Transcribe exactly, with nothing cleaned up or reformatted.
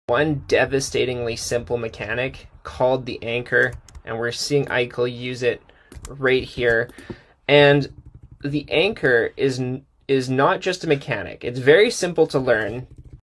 one devastatingly simple mechanic called the anchor, and we're seeing Eichel use it right here. And the anchor is is not just a mechanic. It's very simple to learn.